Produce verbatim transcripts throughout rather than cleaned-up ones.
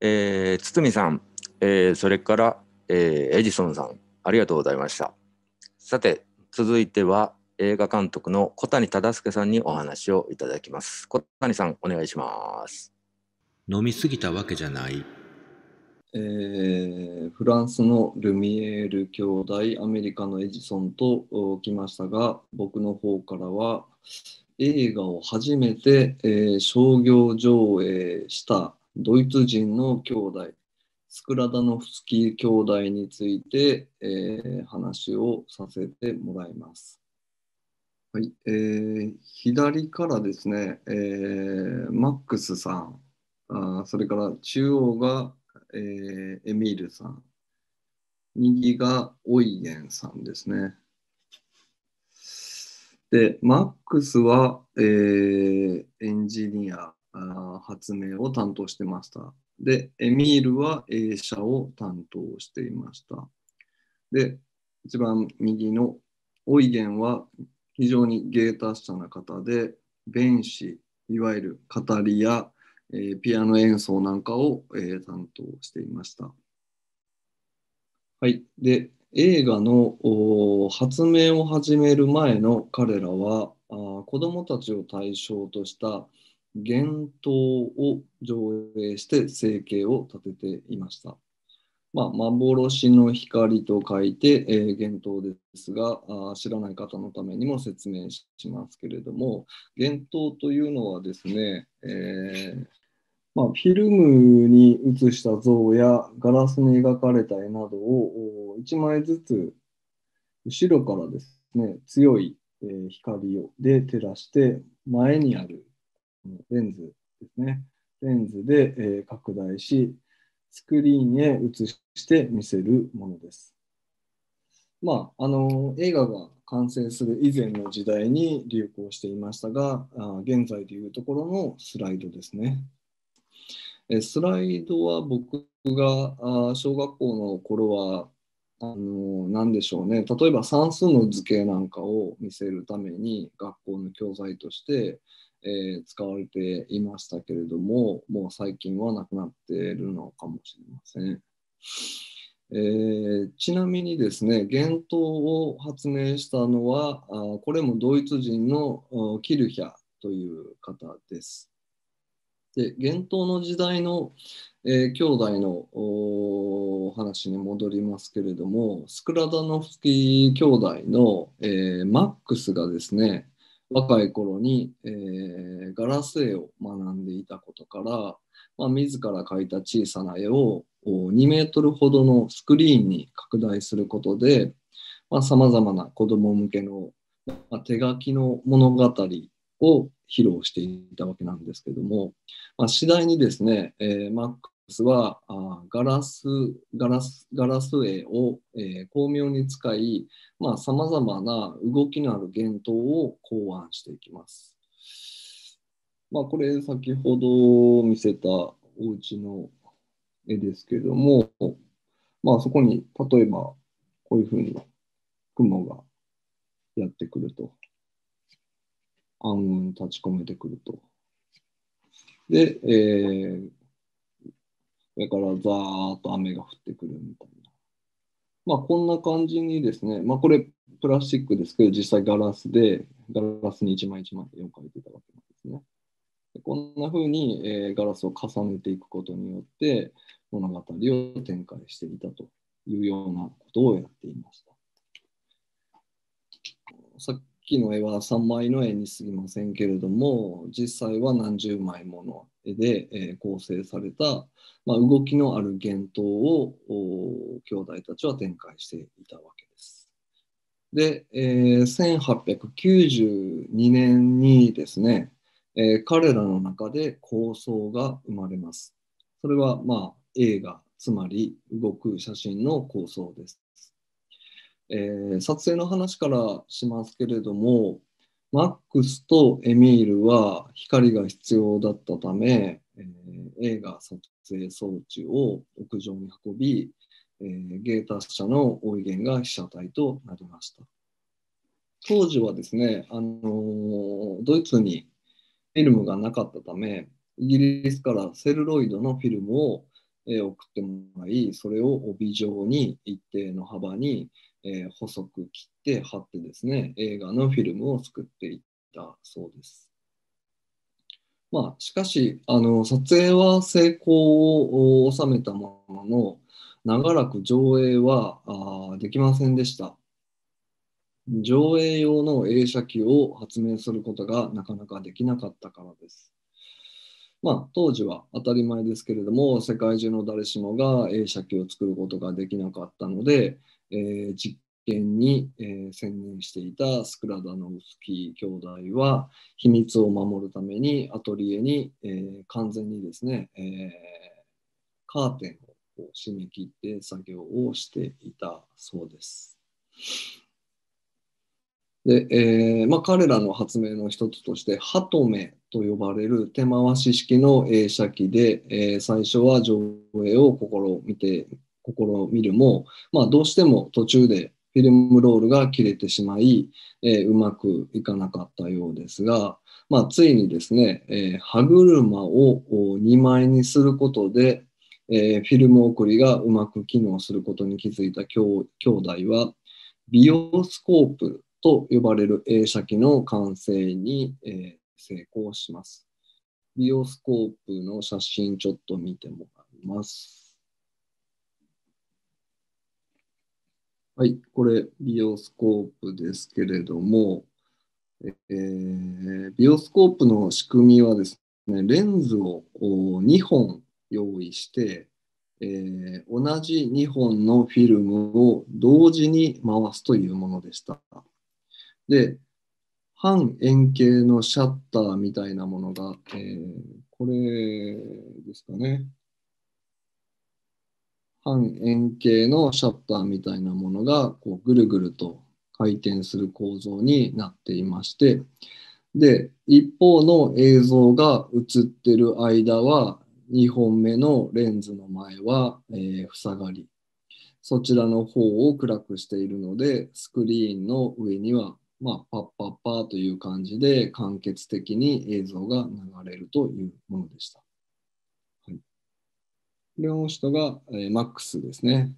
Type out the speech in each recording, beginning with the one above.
えー、堤さん、えーそれから、えーエジソンさん、ありがとうございました。さて、続いては映画監督の小谷忠介さんにお話をいただきます。小谷さん、お願いします。 飲みすぎたわけじゃない。 えーフランスのルミエール兄弟、アメリカのエジソンとお来ましたが、僕の方からは映画を初めて、えー商業上映したドイツ人の兄弟、スクラダノフスキー兄弟について、えー話をさせてもらいます。はい、えー左からですね、えーマックスさん、あーそれから中央が、えーエミールさん、右がオイゲンさんですね。で、マックスは、えーエンジニア、あー発明を担当してました。で、エミールは映写を担当していました。で、一番右のオイゲンは非常に芸達者な方で、弁士、いわゆる語りや、えーピアノ演奏なんかを、えー担当していました。はい。で、映画のお発明を始める前の彼らは、あー子供たちを対象とした幻灯を上映して生計を立てていました。まあ、幻の光と書いて、えー幻灯ですが、あー知らない方のためにも説明しますけれども、幻灯というのはですね、えーまあ、フィルムに映した像やガラスに描かれた絵などをいちまいずつ後ろからですね、強い、えー光をで照らして前にあるレンズですね、レンズで、えー拡大し、スクリーンへ映して見せるものです。まあ、あの映画が完成する以前の時代に流行していましたが、あ現在でいうところのスライドですね。えスライドは僕があ小学校の頃は、あの何でしょうね、例えば算数の図形なんかを見せるために学校の教材として、えー使われていましたけれども、もう最近はなくなっているのかもしれません。えーちなみにですね、幻灯を発明したのは、あこれもドイツ人のあキルヒャという方です。で、幻灯の時代の、えー兄弟のお話に戻りますけれども、スクラダノフスキー兄弟の、えーマックスがですね、若い頃に、えーガラス絵を学んでいたことから、まあ、自ら描いた小さな絵をおにメートルほどのスクリーンに拡大することで、さまざ、まな子ども向けの、まあ、手書きの物語を披露していたわけなんですけども、まあ、次第にですね、えーマックスはあガラスガラスガラス絵を、えー巧妙に使い、さまざ、まな動きのある幻灯を考案していきます。まあ、これ先ほど見せたお家の絵ですけども、まあ、そこに例えばこういうふうに雲がやってくると、暗雲立ち込めてくると。で、えー、上からザーッと雨が降ってくるみたいな。まあ、こんな感じにですね、まあ、これプラスチックですけど、実際ガラスで、ガラスに一枚一枚絵を描いてたわけなんですね。でこんな風に、えーガラスを重ねていくことによって、物語を展開していたというようなことをやっていました。さっきの絵はさんまいの絵に過ぎませんけれども、実際は何十枚もの絵で、えー構成された、まあ、動きのある幻灯を兄弟たちは展開していたわけです。で、えーせんはっぴゃくきゅうじゅうにねんにですね、えー彼らの中で構想が生まれます。それは、まあ、映画、つまり動く写真の構想です。えー撮影の話からしますけれども、マックスとエミールは光が必要だったため、えー映画撮影装置を屋上に運び、えー芸達者のオイゲンが被写体となりました。当時はですね、あのードイツにフィルムがなかったため、イギリスからセルロイドのフィルムを、 えー送ってもらい、それを帯状に一定の幅に、えー細く切って貼ってですね、映画のフィルムを作っていったそうです。まあ、しかし、あの、撮影は成功を収めたものの、長らく上映はあーできませんでした。上映用の映写機を発明することがなかなかできなかったからです。まあ、当時は当たり前ですけれども、世界中の誰しもが映写機を作ることができなかったので、えー実験に、えー専念していたスクラダノフスキー兄弟は、秘密を守るためにアトリエに、えー完全にですね、えーカーテンを締め切って作業をしていたそうです。で、えーまあ、彼らの発明の一つとして、ハトメと呼ばれる手回し式の映写機で、えー最初は上映を試みて、試みるも、まあ、どうしても途中でフィルムロールが切れてしまい、えーうまくいかなかったようですが、まあ、ついにですね、えー歯車をにまいにすることで、えーフィルム送りがうまく機能することに気づいた兄兄弟は、ビオスコープと呼ばれる映写機の完成に、えー成功します。ビオスコープの写真ちょっと見てもらいます。はい、これビオスコープですけれども、えービオスコープの仕組みはですね、レンズをにほん用意して、えー同じにほんのフィルムを同時に回すというものでした。で、半円形のシャッターみたいなものが、えーこれですかね。半円形のシャッターみたいなものがこうぐるぐると回転する構造になっていまして、で、一方の映像が映ってる間は、にほんめのレンズの前は、えー塞がり、そちらの方を暗くしているので、スクリーンの上には、まあ、パッパッパーという感じで間欠的に映像が流れるというものでした。はい、これの人が、えー、マックスですね。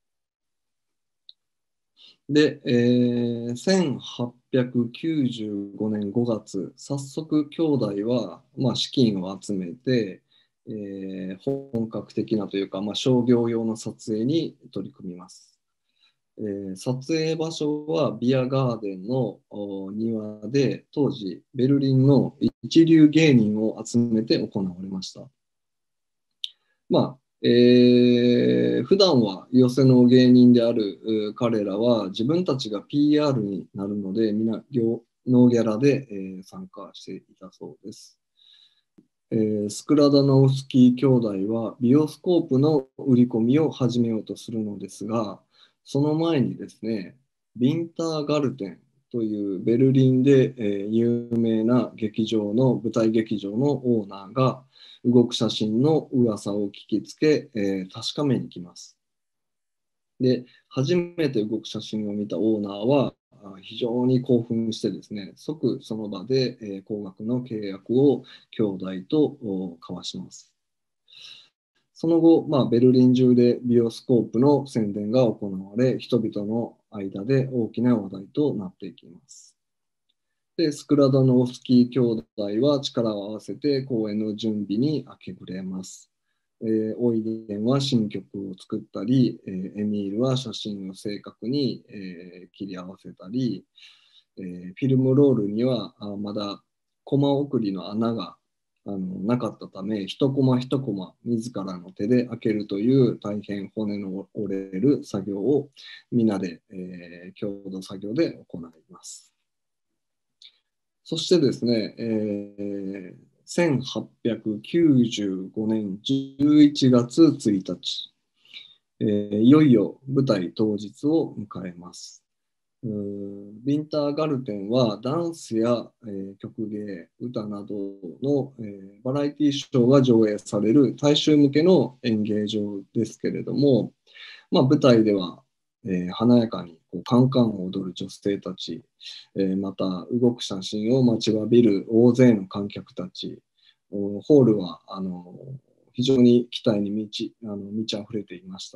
で、えーせんはっぴゃくきゅうじゅうごねんごがつ、早速兄弟は、まあ、資金を集めて、えー本格的なというか、まあ、商業用の撮影に取り組みます。えー撮影場所はビアガーデンの庭で、当時ベルリンの一流芸人を集めて行われました。まあえー普段は寄せの芸人である彼らは自分たちが ピーアール になるので、みんなノーギャラで、えー参加していたそうです。えースクラダノウスキー兄弟はビオスコープの売り込みを始めようとするのですが、その前にですね、ビンターガルテンというベルリンで、えー有名な劇場の舞台劇場のオーナーが動く写真の噂を聞きつけ、えー確かめに来ます。で、初めて動く写真を見たオーナーは非常に興奮してですね、即その場で、えー高額の契約を兄弟と交わします。その後、まあ、ベルリン中でビオスコープの宣伝が行われ、人々の間で大きな話題となっていきます。で、スクラダノフスキー兄弟は力を合わせて公演の準備に明け暮れます。えー、オイデンは新曲を作ったり、えーエミールは写真を正確に、えー切り合わせたり、えーフィルムロールにはあまだコマ送りの穴があのなかったため、一コマ一コマ自らの手で開けるという大変骨の折れる作業を皆で、えー共同作業で行います。そしてですね、えーせんはっぴゃくきゅうじゅうごねんじゅういちがつついたち、えーいよいよ舞台当日を迎えます。うービンターガルテンはダンスや、えー曲芸、歌などの、えーバラエティショーが上映される大衆向けの演芸場ですけれども、まあ、舞台では、えー華やかにこうカンカンを踊る女性たち、えーまた動く写真を待ちわびる大勢の観客たち、ホールはあの非常に期待に満ち、あの満ち溢れていました。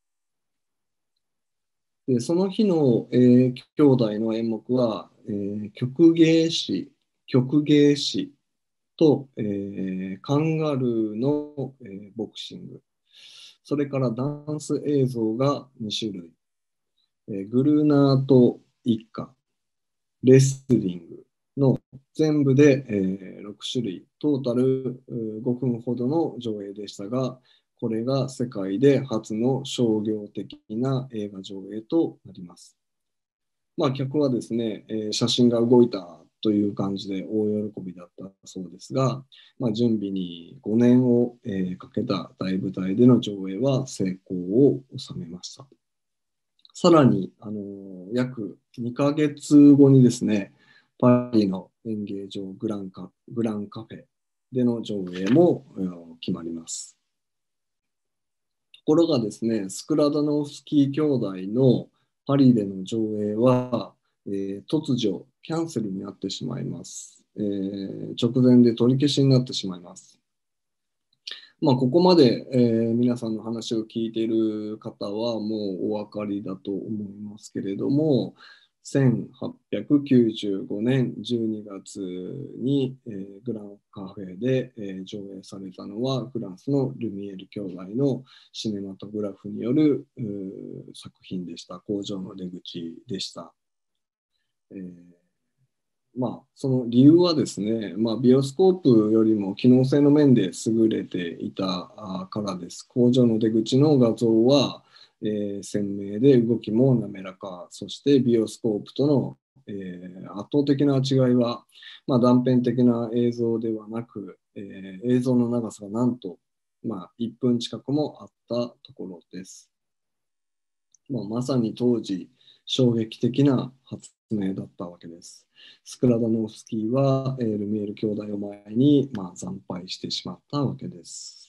でその日の、えー、兄弟の演目は、えー、曲芸師、曲芸師と、えー、カンガルーの、えー、ボクシング、それからダンス映像がに種類、えー、グルーナート一家、レスリングの全部で、えー、ろく種類、トータルごふんほどの上映でしたが、これが世界で初の商業的な映画上映となります。まあ、客はですね、えー、写真が動いたという感じで大喜びだったそうですが、まあ、準備にごねんを、えー、かけた大舞台での上映は成功を収めました。さらに、あのー、約にかげつごにですね、パリの演芸場グランカ、グランカフェでの上映も、えー、決まります。ところがですね、スクラダノフスキー兄弟のパリでの上映は、えー、突如キャンセルになってしまいます。えー、直前で取り消しになってしまいます。まあ、ここまで、えー、皆さんの話を聞いている方はもうお分かりだと思いますけれども、せんはっぴゃくきゅうじゅうごねんじゅうにがつに、えー、グランカフェで、えー、上映されたのはフランスのルミエール兄弟のシネマトグラフによる作品でした。工場の出口でした。えーまあ、その理由はですね、まあ、ビオスコープよりも機能性の面で優れていたからです。工場の出口の画像は、えー、鮮明で動きも滑らか、そしてビオスコープとの、えー、圧倒的な違いは、まあ、断片的な映像ではなく、えー、映像の長さがなんと、まあ、いっぷん近くもあったところです。まあ、まさに当時衝撃的な発明だったわけです。スクラダノフスキーは、えー、ルミエール兄弟を前に、まあ、惨敗してしまったわけです。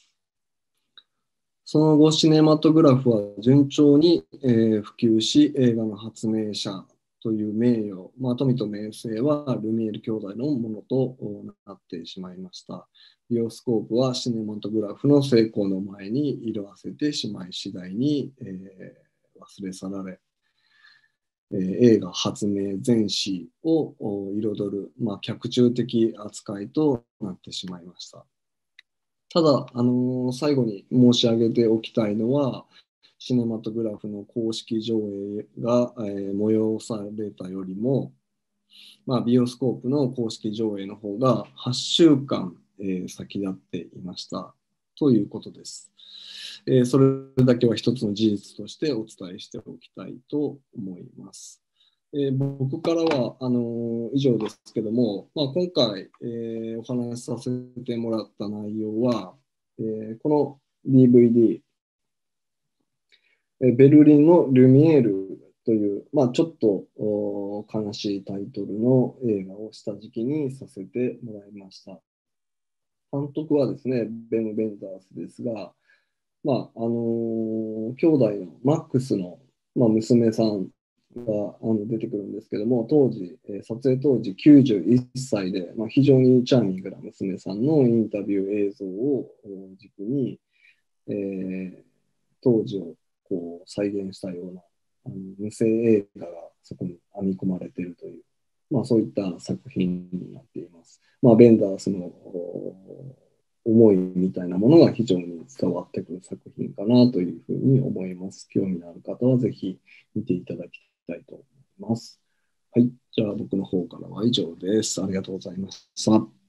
その後、シネマトグラフは順調に、えー、普及し、映画の発明者という名誉、まあ、富と名声はルミエール兄弟のものとなってしまいました。ビオスコープはシネマトグラフの成功の前に色あせてしまい次第に、えー忘れ去られ、えー、映画発明全史を彩る、まあ、脚中的扱いとなってしまいました。ただ、あのー、最後に申し上げておきたいのは、シネマトグラフの公式上映が、えー、催されたよりも、まあ、ビオスコープの公式上映の方がはっしゅうかん、えー、先立っていましたということです。えー、それだけは一つの事実としてお伝えしておきたいと思います。えー、僕からはあのー、以上ですけども、まあ、今回、えー、お話しさせてもらった内容は、えー、この ディーブイディー、えー、ベルリンのルミエールという、まあ、ちょっと悲しいタイトルの映画を下敷きにさせてもらいました。監督はですね、ベム・ベンダースですが、まああのー、兄弟のマックスの、まあ、娘さんがあの出てくるんですけども、当時、えー、撮影当時きゅうじゅういっさいで、まあ、非常にチャーミングな娘さんのインタビュー映像を軸に、えー、当時をこう再現したようなあの無声映画がそこに編み込まれているという、まあ、そういった作品になっています。まあ、ベンダースの思いみたいなものが非常に伝わってくる作品かなというふうに思います。興味のある方はぜひ見ていただきたいと思います。はい。じゃあ僕の方からは以上です。ありがとうございました。